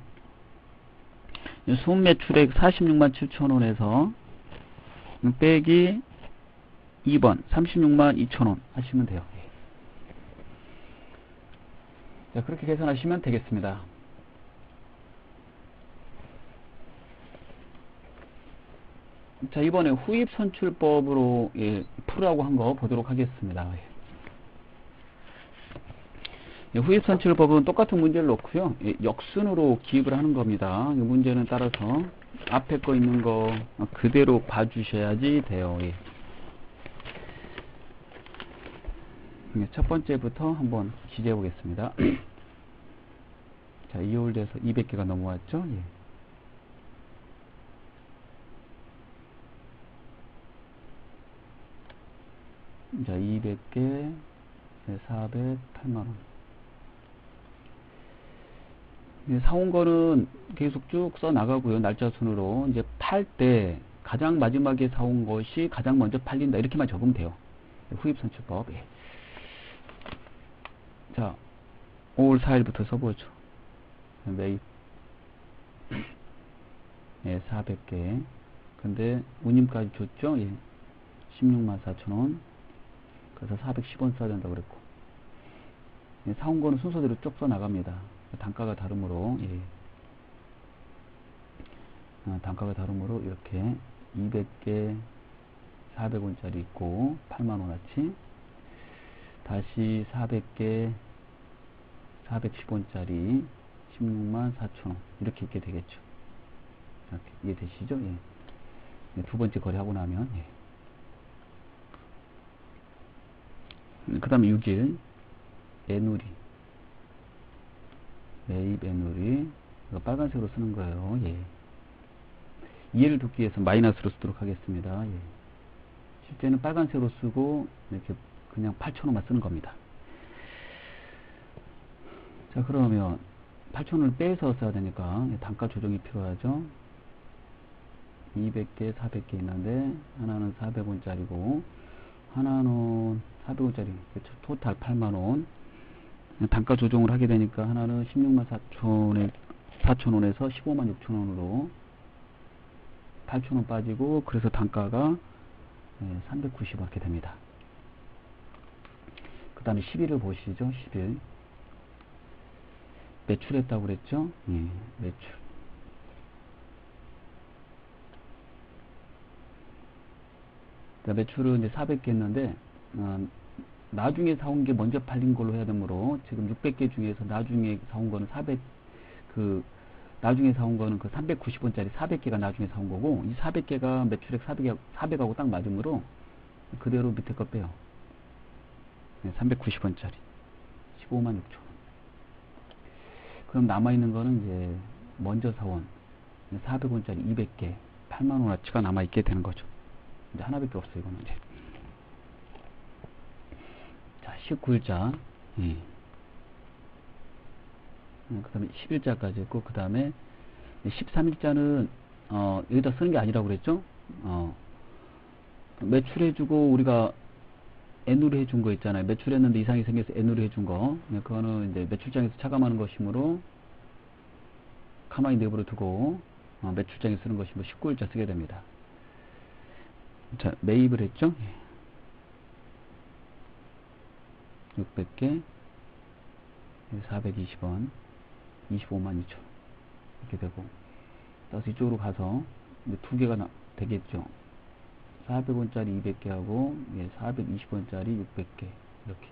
순 매출액 사십육만 칠천 원에서 빼기 이 번 삼십육만 이천 원 하시면 돼요. 자, 그렇게 계산하시면 되겠습니다. 자, 이번에 후입 선출법으로 예, 풀라고 한 거 보도록 하겠습니다. 예, 후입 선출법은 똑같은 문제를 놓고요. 예, 역순으로 기입을 하는 겁니다. 이 문제는 따라서 앞에 거 있는 거 그대로 봐주셔야지 돼요. 예. 예, 첫 번째부터 한번 기재해 보겠습니다. 자, 이월 돼서 이백 개가 넘어왔죠. 예. 자, 이백 개, 사백팔만 원. 예, 사온 거는 계속 쭉 써 나가고요. 날짜 순으로. 이제 팔 때 가장 마지막에 사온 것이 가장 먼저 팔린다. 이렇게만 적으면 돼요. 후입 선출법. 예. 자, 오월 사일부터 써보죠. 매입. 예, 사백 개. 근데 운임까지 줬죠? 예. 십육만 사천 원. 그래서 사백십 원 써야 된다고 그랬고. 예, 사온 거는 순서대로 쭉 써 나갑니다. 단가가 다르므로, 예. 아, 단가가 다르므로 이렇게 이백 개 사백 원짜리 있고 팔만 원어치, 다시 사백 개 사백십 원짜리 십육만 사천 원 이렇게 있게 되겠죠. 이렇게 이해되시죠? 예. 두 번째 거래하고 나면, 예. 그 다음에 육 일 애누리, 매입 애누리, 이거 빨간색으로 쓰는 거예요. 예. 이해를 돕기 위해서 마이너스로 쓰도록 하겠습니다. 예. 실제는 빨간색으로 쓰고 이렇게 그냥 팔천 원만 쓰는 겁니다. 자, 그러면 팔천 원을 빼서 써야 되니까 단가 조정이 필요하죠. 이백 개 사백 개 있는데 하나는 사백 원짜리고 하나는 사백 원짜리, 그렇죠. 토탈 팔만 원. 단가 조정을 하게 되니까 하나는 십육만 사천 원에서 십오만 육천 원으로 팔천 원 빠지고, 그래서 단가가 삼백구십 원 이렇게 됩니다. 그 다음에 십 일을 보시죠. 십 일 매출했다고 그랬죠. 예, 매출. 자, 매출은 이제 사백 개 했는데 어, 나중에 사온 게 먼저 팔린 걸로 해야 되므로 지금 육백 개 중에서 나중에 사온 거는 사백, 그 나중에 사온 거는 그 삼백구십 원짜리 사백 개가 나중에 사온 거고, 이 사백 개가 매출액 사백, 사백하고 딱 맞으므로 그대로 밑에 거 빼요. 네, 삼백구십 원짜리 십오만 육천 원. 그럼 남아있는 거는 이제 먼저 사온 사백 원짜리 이백 개 팔만 원어치가 남아있게 되는 거죠. 이제 하나밖에 없어요. 이거는 이제. 자, 십구 일자. 예. 그 다음에 십 일자까지 했고, 그 다음에 십삼 일자는 어, 여기다 쓰는 게 아니라고 그랬죠. 어, 매출해주고 우리가 애누리 해준 거 있잖아요. 매출했는데 이상이 생겨서 애누리 해준 거, 네, 그거는 이제 매출장에서 차감하는 것이므로 가만히 내버려 두고 어, 매출장에 쓰는 것이므로 십구 일자 쓰게 됩니다. 자, 매입을 했죠. 육백 개 사백이십 원 이십오만 이천 원 이렇게 되고, 따라서 이쪽으로 가서 이제 두 개가 나, 되겠죠. 사백 원짜리 이백 개 하고, 예, 사백이십 원짜리 육백 개 이렇게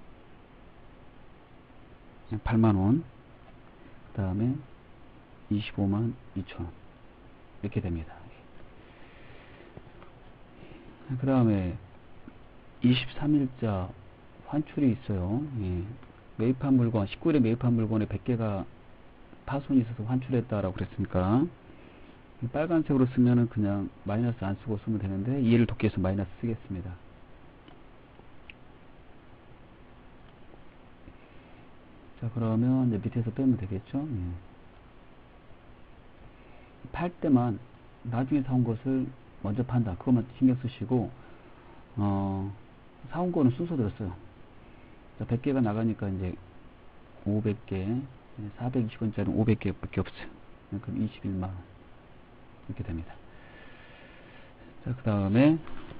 팔만 원, 그 다음에 이십오만 이천 원 이렇게 됩니다. 그 다음에 이십삼 일자 환출이 있어요. 예. 매입한 물건, 십구 일에 매입한 물건에 백 개가 파손이 있어서 환출했다라고 그랬으니까 빨간색으로 쓰면은 그냥 마이너스 안 쓰고 쓰면 되는데, 이해를 돕기 위해서 마이너스 쓰겠습니다. 자, 그러면 이제 밑에서 빼면 되겠죠. 예. 팔 때만 나중에 사온 것을 먼저 판다. 그것만 신경 쓰시고, 어, 사온 거는 순서대로 써요. 자, 백 개가 나가니까 이제 오백 개, 사백이십 원짜리 오백 개 밖에 없어요. 그럼 이십일만 원 이렇게 됩니다. 자, 그 다음에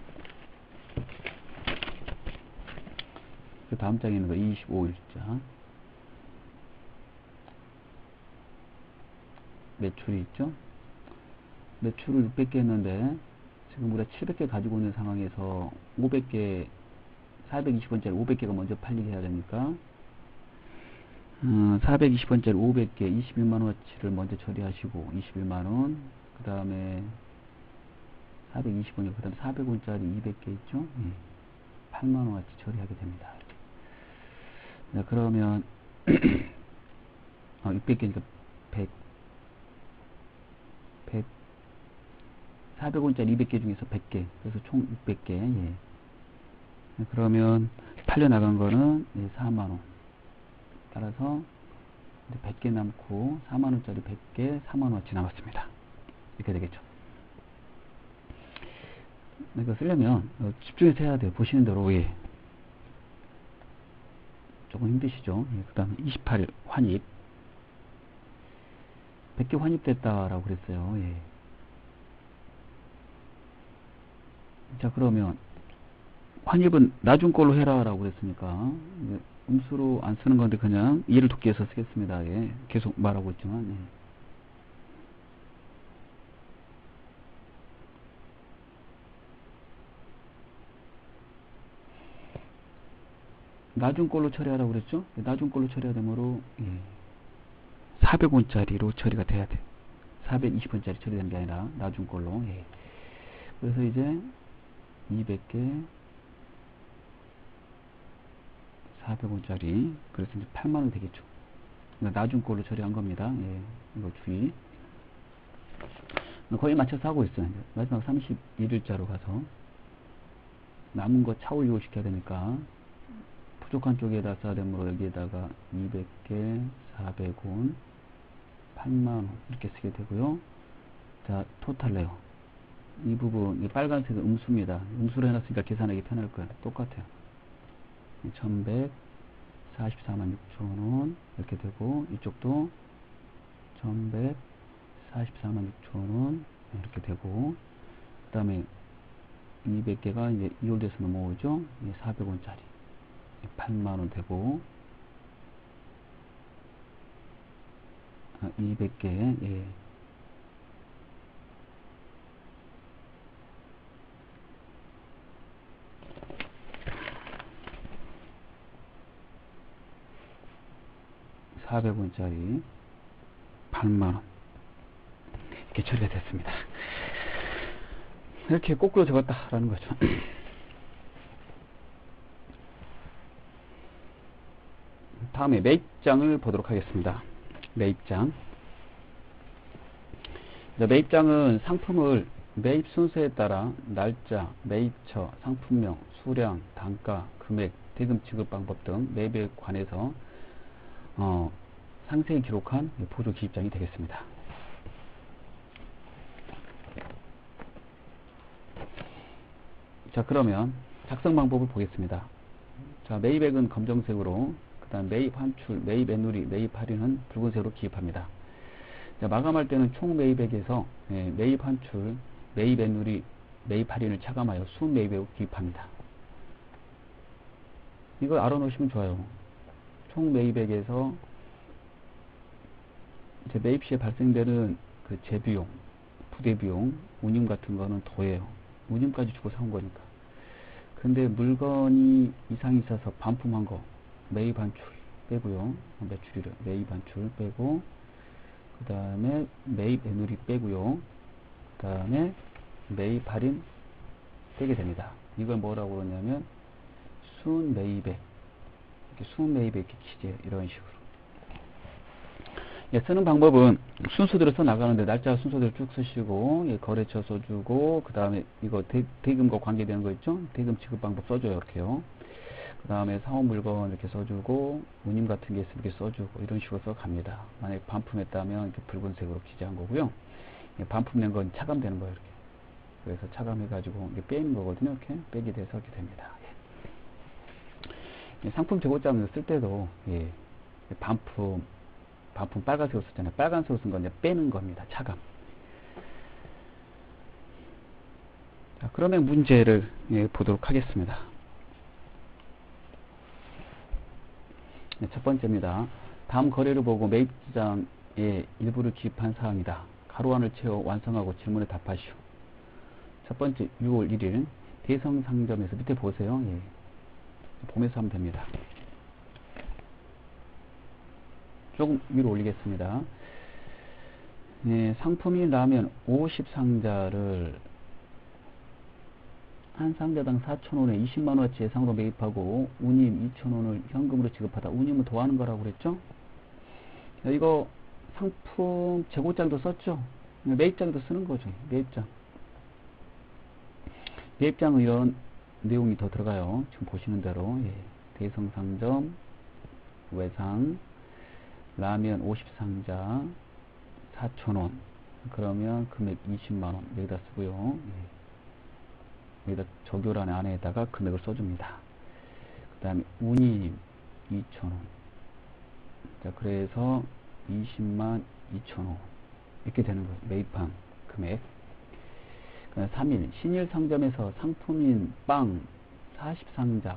그 다음 장에 있는 거 이십오 일자 매출이 있죠. 매출을 육백 개 했는데 지금 우리가 칠백 개 가지고 있는 상황에서 오백 개, 사백이십 원짜리 오백 개가 먼저 팔리게 해야 되니까 어, 사백이십 원짜리 오백 개 이십일만 원어치를 먼저 처리하시고 이십일만 원, 그 다음에 사백이십 원이고, 그 다음에 사백 원짜리 이백 개 있죠. 음, 팔만 원어치 처리하게 됩니다. 자, 그러면 어, 육백 개니까 백, 백, 사백 원짜리 이백 개 중에서 백 개, 그래서 총 육백 개. 예. 그러면 팔려나간 거는 예, 사만 원. 따라서 백 개 남고 사만 원짜리 백 개 사만 원어치 남았습니다. 이렇게 되겠죠. 이거 쓰려면 집중해서 해야 돼요. 보시는 대로. 예. 조금 힘드시죠? 예. 그 다음에 이십팔 일 환입. 백 개 환입됐다라고 그랬어요. 예. 자, 그러면 환입은 나중 걸로 해라 라고 그랬으니까 음수로 안 쓰는 건데 그냥 이해를 돕기 위해서 쓰겠습니다. 예. 계속 말하고 있지만. 예. 나중 걸로 처리하라고 그랬죠? 나중 걸로 처리가 되므로 예. 사백 원짜리로 처리가 돼야 돼. 사백이십 원짜리 처리되는 게 아니라 나중 걸로. 예. 그래서 이제 이백 개 사백 원짜리 그래서 이제 팔만 원 되겠죠. 나중 걸로 처리한 겁니다. 예. 이거 주의. 거의 맞춰서 하고 있어요. 이제 마지막 삼십일 일자로 가서 남은 거 차올리고 시켜야 되니까 부족한 쪽에다 써야 되므로 여기에다가 이백 개 사백 원 팔만 원 이렇게 쓰게 되고요. 자, 토탈래요. 이 부분, 이 빨간색은 음수입니다. 음수로 해놨으니까 계산하기 편할 거예요. 똑같아요. 천백사십사만 육천 원 이렇게 되고 이쪽도 천백사십사만 육천 원 이렇게 되고 그 다음에 이백 개가 이제 이월돼서 넘어오죠. 사백 원짜리 팔만 원 되고 아, 이백 개 예. 사백 원짜리 팔만 원 이렇게 처리가 됐습니다. 이렇게 거꾸로 적었다라는 거죠. 다음에 매입장을 보도록 하겠습니다. 매입장. 매입장은 상품을 매입 순서에 따라 날짜, 매입처, 상품명, 수량, 단가, 금액, 대금 지급 방법 등 매입에 관해서 어, 상세히 기록한 보조 기입장이 되겠습니다. 자, 그러면 작성 방법을 보겠습니다. 자, 매입액은 검정색으로, 그 다음 매입 환출, 매입 애누리, 매입 할인은 붉은색으로 기입합니다. 자, 마감할 때는 총 매입액에서 예, 매입 환출, 매입 애누리, 매입 할인을 차감하여 순 매입액으로 기입합니다. 이걸 알아놓으시면 좋아요. 총 매입액에서 이제 매입 시에 발생되는 그 재비용, 부대비용, 운임 같은 거는 더해요. 운임까지 주고 사온 거니까. 근데 물건이 이상이 있어서 반품한 거 매입 환출 빼고요. 매출이래. 매입 환출 빼고 그 다음에 매입 애누리 빼고요. 그 다음에 매입 할인 빼게 됩니다. 이걸 뭐라고 그러냐면 순 매입액, 이렇게 순 매입액 기재 이런 식으로. 예, 쓰는 방법은 순서대로 써 나가는데 날짜 순서대로 쭉 쓰시고 예, 거래처 써주고 그 다음에 이거 대, 대금과 관계되는 거 있죠? 대금 지급 방법 써줘요. 이렇게요. 그 다음에 사온 물건 이렇게 써주고 운임 같은 게 있으면 이렇게 써주고 이런 식으로 써갑니다. 만약에 반품했다면 이렇게 붉은색으로 기재한 거고요. 예, 반품된 건 차감되는 거예요. 이렇게. 그래서 차감해가지고 이게 빼는 거거든요. 이렇게 빼게 돼서 이렇게 됩니다. 예. 상품 재고장을 쓸 때도 예, 반품 반품 빨간색으로 썼잖아요. 빨간색으로 쓴 건 이제 빼는 겁니다. 차감. 자, 그러면 문제를 예, 보도록 하겠습니다. 네, 첫 번째입니다. 다음 거래를 보고 매입장에 일부를 기입한 사항이다. 가로안을 채워 완성하고 질문에 답하시오. 첫 번째 유월 일일 대성상점에서 밑에 보세요. 예. 보면서 하면 됩니다. 조금 위로 올리겠습니다. 예, 상품이 라면 오십 상자를 한 상자당 사천 원에 이십만 원어치 예상으로 매입하고 운임 이천 원을 현금으로 지급하다. 운임은 더하는 거라고 그랬죠? 이거 상품 재고장도 썼죠? 매입장도 쓰는 거죠. 매입장. 매입장은 이런 내용이 더 들어가요. 지금 보시는 대로 예, 대성상점 외상 라면 오십 상자 사천 원. 그러면 금액 이십만 원 여기다 쓰고요. 예. 여기다 적요란 안에다가 금액을 써줍니다. 그 다음에 운임 이천 원. 자, 그래서 이십만 이천 원 이렇게 되는 거예요. 매입한 금액. 삼 일 신일 상점에서 상품인 빵 사십 상자.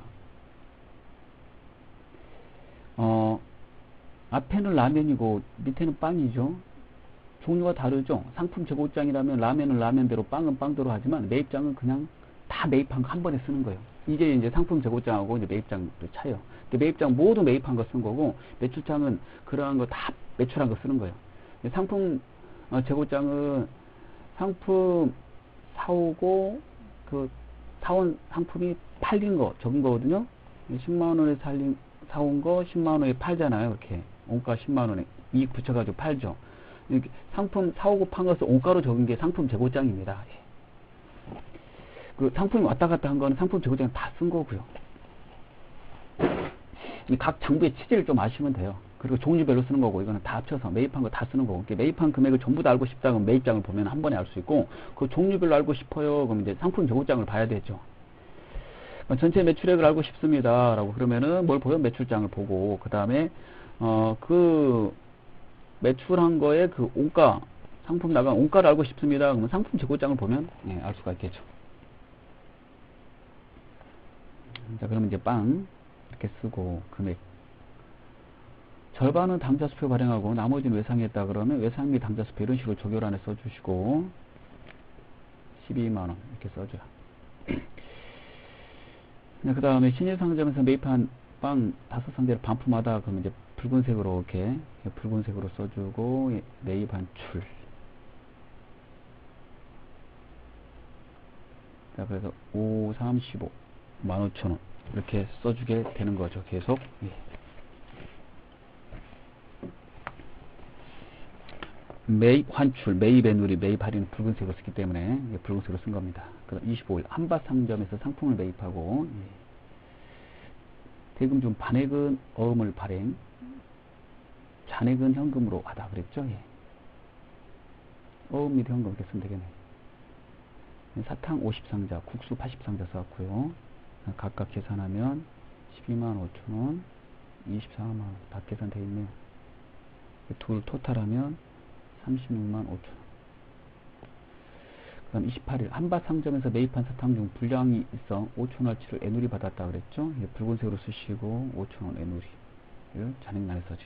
어, 앞에는 라면이고 밑에는 빵이죠. 종류가 다르죠. 상품 재고장이라면 라면은 라면대로 빵은 빵대로 하지만 매입장은 그냥 다 매입한 거 한 번에 쓰는 거예요. 이게 이제 상품 재고장하고 이제 매입장도 차이요. 매입장 모두 매입한 거 쓴 거고 매출장은 그러한 거 다 매출한 거 쓰는 거예요. 상품 어, 재고장은 상품 사오고 그 사온 상품이 팔린 거 적은 거거든요. 십만 원에 살린 사온 거 십만 원에 팔잖아요. 이렇게 원가 십만 원에 이익 붙여가지고 팔죠. 이렇게 상품 사오고 판 것을 원가로 적은 게 상품 재고장입니다. 그 상품이 왔다 갔다 한 거는 상품 재고장 다 쓴 거고요. 이 각 장부의 취지를 좀 아시면 돼요. 그리고 종류별로 쓰는 거고 이거는 다 합쳐서 매입한 거 다 쓰는 거고 매입한 금액을 전부 다 알고 싶다 그러면 매입장을 보면 한 번에 알 수 있고 그 종류별로 알고 싶어요 그럼 이제 상품 재고장을 봐야 되죠. 전체 매출액을 알고 싶습니다 라고 그러면은 뭘 보여? 매출장을 보고 그 다음에 어 그 매출한 거에 그 원가 상품 나간 원가를 알고 싶습니다 그러면 상품 재고장을 보면 예, 알 수가 있겠죠. 자, 그러면 이제 빵 이렇게 쓰고 금액 절반은 당좌수표 발행하고 나머지는 외상했다 그러면 외상 및 당좌수표 이런 식으로 적요란에 써주시고 십이만 원 이렇게 써줘요. 그 다음에 신일상점에서 매입한 빵 다섯 상자를 반품하다 그러면 이제 붉은색으로 이렇게 붉은색으로 써주고 매입한 출. 자, 그래서 오, 삼, 십오 만 오천 원 이렇게 써주게 되는 거죠. 계속. 예. 매입 환출, 매입의 누리, 매입 할인은 붉은색으로 쓰기 때문에 붉은색으로 쓴 겁니다. 그럼 이십오 일 한밭상점에서 상품을 매입하고 예. 대금 중 반액은 어음을 발행, 잔액은 현금으로 하다 그랬죠. 예. 어음 및 현금 이렇게 쓰면 되겠네요. 사탕 오십 상자, 국수 팔십 상자 써왔고요. 각각 계산하면 십이만 오천 원, 이십사만 원 다 계산되어 있네요. 둘 토탈하면 삼십육만 오천 원. 그 다음 이십팔 일 한밭상점에서 매입한 사탕 중 불량이 있어 오천 원어치를 애누리 받았다 그랬죠. 예, 붉은색으로 쓰시고 오천 원 애누리를 잔액란에 써죠.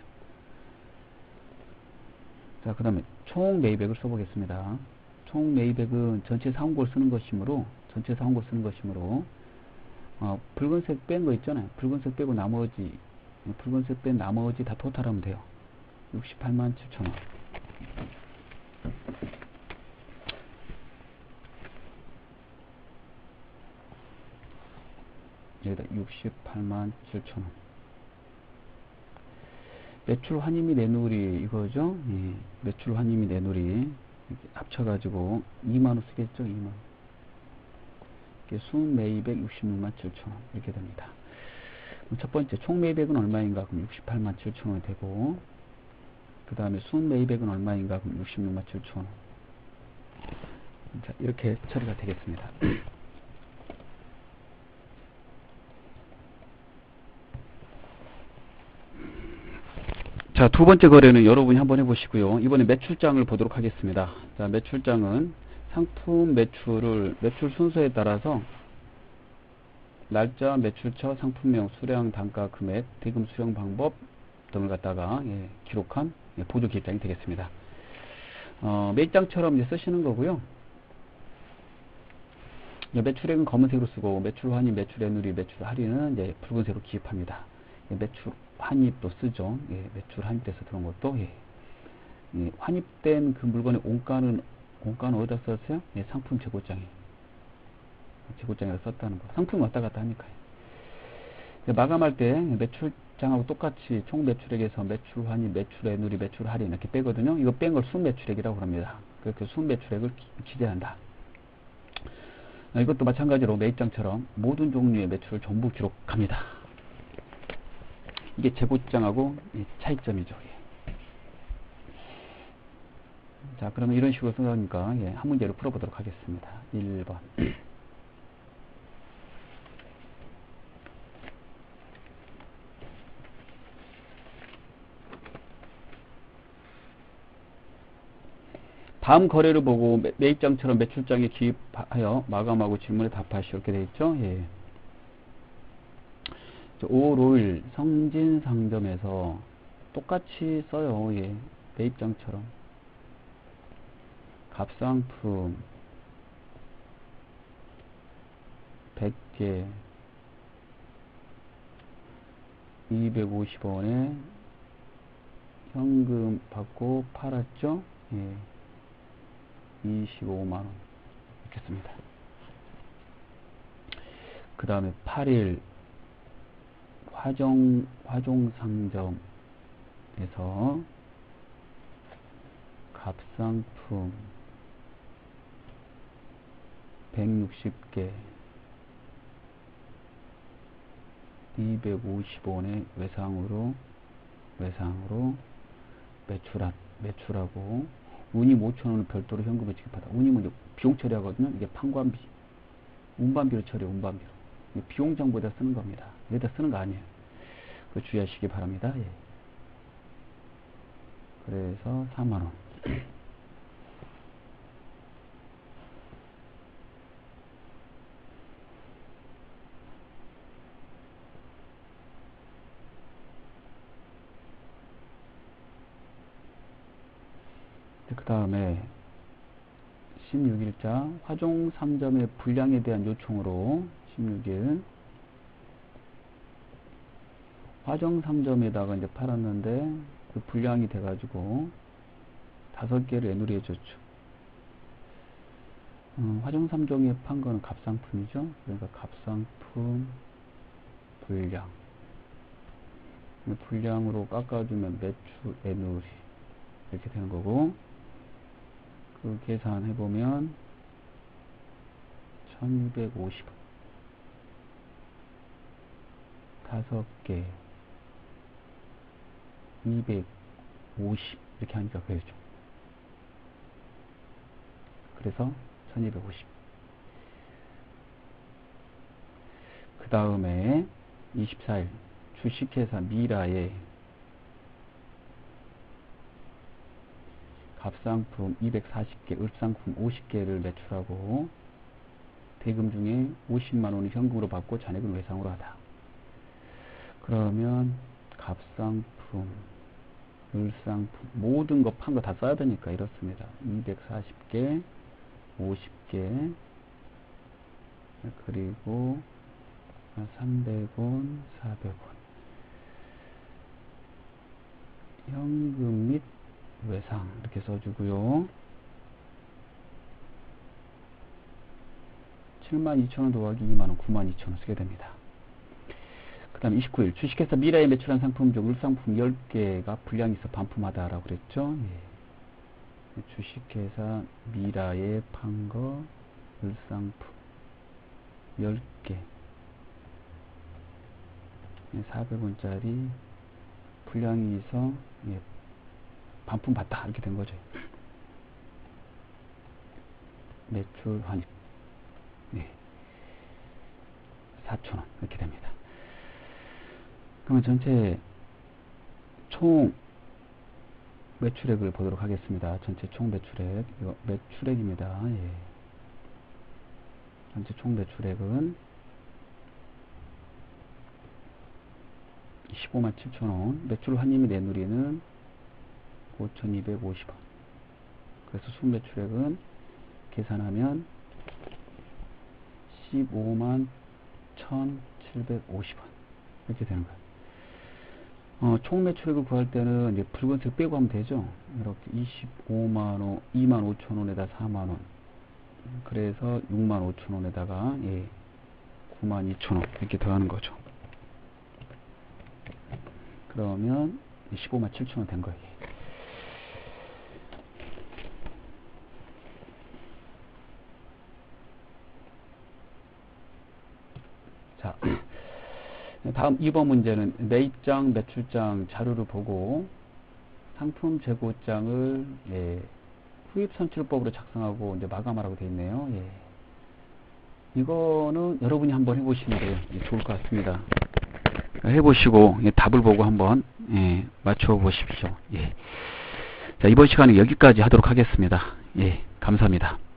자, 그 다음에 총 매입액을 써보겠습니다. 총 매입액은 전체 사원고를 쓰는 것이므로 전체 사원고를 쓰는 것이므로 어, 붉은색 뺀 거 있잖아요. 붉은색 빼고 나머지 붉은색 뺀 나머지 다 토탈하면 돼요. 육십팔만 칠천 원. 여기다 육십팔만 칠천 원. 매출 환입이 내누리 이거죠. 예. 매출 환입이 내누리 합쳐가지고 이만 원 쓰겠죠. 이만 원. 순 매입액 육십육만 칠천 원 이렇게 됩니다. 첫 번째 총 매입액은 얼마인가? 그럼 육십팔만 칠천 원이 되고 그 다음에 순 매입액은 얼마인가? 그럼 육십육만 칠천 원. 자, 이렇게 처리가 되겠습니다. 자, 두 번째 거래는 여러분이 한번 해보시고요. 이번에 매출장을 보도록 하겠습니다. 자, 매출장은 상품 매출을 매출 순서에 따라서 날짜, 매출처, 상품명, 수량, 단가, 금액, 대금 수령 방법 등을 갖다가 예, 기록한 예, 보조 기획장이 되겠습니다. 어, 매입장처럼 이제 쓰시는 거고요. 예, 매출액은 검은색으로 쓰고 매출 환입, 매출 애누리, 매출 할인은 이제 붉은색으로 기입합니다. 예, 매출 환입도 쓰죠. 예, 매출 환입돼서 들어온 것도 예. 예, 환입된 그 물건의 원가는 원가는 어디다 썼어요? 예, 상품 재고장에 재고장에다 썼다는 거. 상품이 왔다 갔다 하니까요. 마감할 때 매출장하고 똑같이 총 매출액에서 매출 환입, 매출 애누리, 매출 할인 이렇게 빼거든요. 이거 뺀 걸 순매출액이라고 합니다. 그렇게 순매출액을 기재한다. 이것도 마찬가지로 매입장처럼 모든 종류의 매출을 전부 기록합니다. 이게 재고장하고 차이점이죠. 자, 그러면 이런 식으로 쓰니까, 예, 한 문제로 풀어보도록 하겠습니다. 일 번. 다음 거래를 보고 매, 매입장처럼 매출장에 기입하여 마감하고 질문에 답하시오. 이렇게 되어 있죠. 예. 오일 성진상점에서 똑같이 써요. 예. 매입장처럼. 값상품 백 개 이백오십 원에 현금 받고 팔았죠. 예. 이십오만 원 이렇게 씁니다. 그 다음에 팔 일 화정, 화종상점에서 값상품 백육십 개 이백오십 원에 외상으로 외상으로 매출하, 매출하고 운임 오천 원을 별도로 현금을 지급하다. 운임은 이제 비용 처리하거든요. 이게 판관비, 운반비로 처리, 운반비로. 비용 정보에다 쓰는 겁니다. 여기다 쓰는 거 아니에요. 그거 주의하시기 바랍니다. 예. 그래서 사만 원. 그 다음에 십육 일자 화종 상점의 분량에 대한 요청으로 십육 일 화종 상점에다가 이제 팔았는데 그 분량이 돼가지고 다섯 개를 애누리해 줬죠. 음, 화종 상점에 판 거는 값상품이죠. 그러니까 값상품 분량 분량으로 깎아주면 매출 애누리 이렇게 되는 거고, 그 계산해보면 천이백오십 원 다섯 개 이백오십 이렇게 하니까 그래죠. 그래서 천이백오십. 그 다음에 이십사 일 주식회사 미라에 값상품 이백사십 개, 을상품 오십 개를 매출하고 대금 중에 오십만 원을 현금으로 받고 잔액은 외상으로 하다. 그러면 값상품, 을상품 모든 거 판 거 다 써야 되니까 이렇습니다. 이백사십 개, 오십 개, 그리고 삼백 원, 사백 원 현금 및 외상 이렇게 써주고요. 칠만 이천 원 더하기 이만 원, 구만 이천 원 쓰게 됩니다. 그 다음 이십구 일 주식회사 미라에 매출한 상품 중 을상품 열 개가 분량이 있어 반품하다라고 그랬죠. 예. 주식회사 미라에 판 거 을상품 열 개 사백 원짜리 분량이 있어 예. 반품 받다 이렇게 된 거죠. 매출 환입 네. 사천 원 이렇게 됩니다. 그러면 전체 총 매출액을 보도록 하겠습니다. 전체 총 매출액 이거 매출액입니다. 예. 전체 총 매출액은 십오만 칠천 원, 매출 환입이 내누리는 오천이백오십 원. 그래서 순매출액은 계산하면 십오만 천칠백오십 원 이렇게 되는 거예요. 어, 총 매출액을 구할 때는 이제 붉은색 빼고 하면 되죠. 이렇게 이십오만 원, 이만 오천 원에다 사만 원. 그래서 육만 오천 원에다가 예, 구만 이천 원 이렇게 더하는 거죠. 그러면 십오만 칠천 원 된 거예요. 자, 다음 이 번 문제는 매입장, 매출장 자료를 보고 상품 재고장을 예, 후입선출법으로 작성하고 이제 마감하라고 되어 있네요. 예. 이거는 여러분이 한번 해보시는 게 좋을 것 같습니다. 해보시고 예, 답을 보고 한번 예, 맞춰 보십시오. 예. 자, 이번 시간은 여기까지 하도록 하겠습니다. 예, 감사합니다.